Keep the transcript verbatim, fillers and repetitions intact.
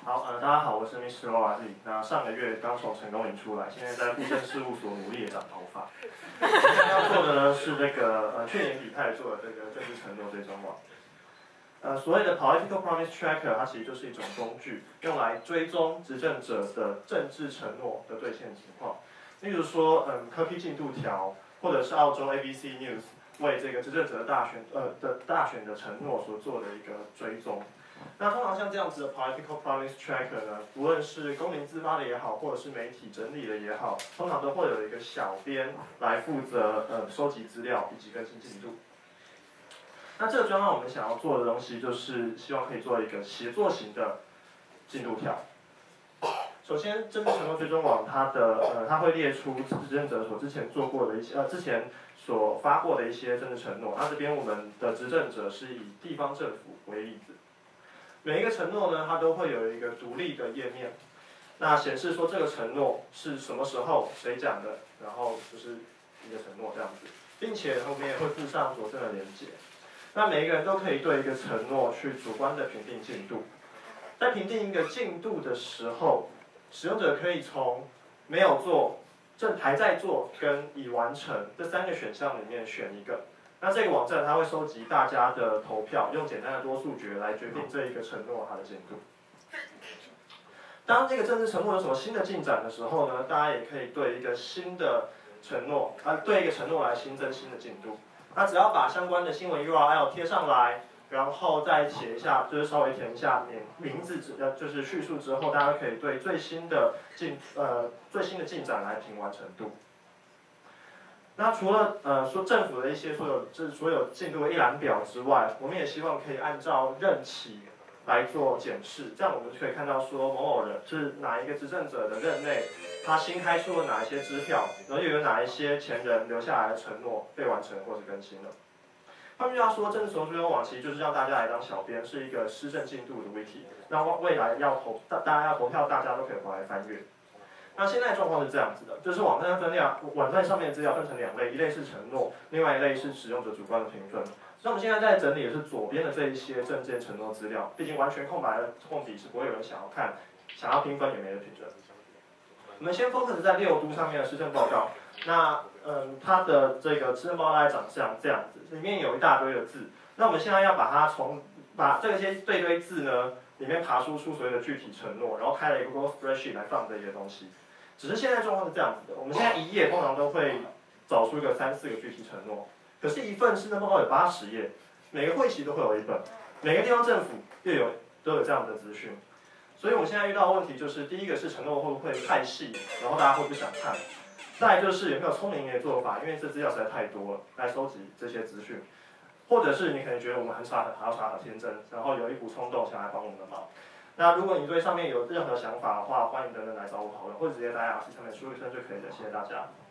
好，呃，大家好，我是 Mister O R Z。那上个月刚从成功营出来，现在在户政事务所努力的长头发。我现在要做的呢是这个呃去年底开始做的这个政治承诺追踪网。呃，所谓的 Political Promise Tracker， 它其实就是一种工具，用来追踪执政者的政治承诺的兑现情况。例如说，嗯，科批进度条，或者是澳洲 A B C News 为这个执政者的大选呃的大选的承诺所做的一个追踪。那通常像这样子的 Political Promise Tracker 呢，不论是公民自发的也好，或者是媒体整理的也好，通常都会有一个小编来负责呃收集资料以及更新进度。那这个专案我们想要做的东西，就是希望可以做一个协作型的进度条。首先，政治承诺追踪网它的呃，它会列出执政者所之前做过的一些呃之前所发过的一些政治承诺。那这边我们的执政者是以地方政府为例子。每一个承诺呢，它都会有一个独立的页面，那显示说这个承诺是什么时候谁讲的，然后就是一个承诺这样子，并且后面也会附上佐证的连结。那每一个人都可以对一个承诺去主观的评定进度，在评定一个进度的时候，使用者可以从没有做、正还在做跟已完成这三个选项里面选一个。那这个网站它会收集大家的投票，用简单的多数决来决定这一个承诺它的进度。当这个政治承诺有什么新的进展的时候呢，大家也可以对一个新的承诺，啊，对一个承诺来新增新的进度。那只要把相关的新闻 U R L 贴上来，然后再写一下，就是稍微填一下名名字，呃，就是叙述之后，大家可以对最新的进呃最新的进展来评完成度。那除了呃说政府的一些所有就是所有进度的一览表之外，我们也希望可以按照任期来做检视，这样我们就可以看到说某某人是哪一个执政者的任内，他新开出了哪一些支票，然后又有哪一些前人留下来的承诺被完成或者更新了。换句话说，政治承诺追踪网其实就是让大家来当小编，是一个施政进度的 wiki， 让未来要投大大家要投票，大家都可以回来翻阅。那现在状况是这样子的，就是网站分量，网站上面的资料分成两类，一类是承诺，另外一类是使用者主观的评分。那我们现在在整理的是左边的这一些政见承诺资料，毕竟完全空白的空笔是不会有人想要看，想要评分也没人评分。我们先 focus 在六都上面的施政报告，那嗯，它的这个施政报告大概长相这样子，里面有一大堆的字，那我们现在要把它从把这些这堆字呢，里面爬输出所谓的具体承诺，然后开了一个 Google Spreadsheet 来放这些东西。只是现在状况是这样子的，我们现在一页通常都会找出一个三四个具体承诺，可是，一份施政报告有八十页，每个会期都会有一本，每个地方政府又有都有这样的资讯，所以我们现在遇到的问题就是，第一个是承诺会不会太细，然后大家会不想看；再来就是有没有聪明的做法，因为这资料实在太多了，来收集这些资讯，或者是你可能觉得我们很傻很好傻很天真，然后有一股冲动想来帮我们的忙。那如果你对上面有任何想法的话，欢迎等等来找我讨论，或者直接在 R C 上面输一声就可以了。谢谢大家。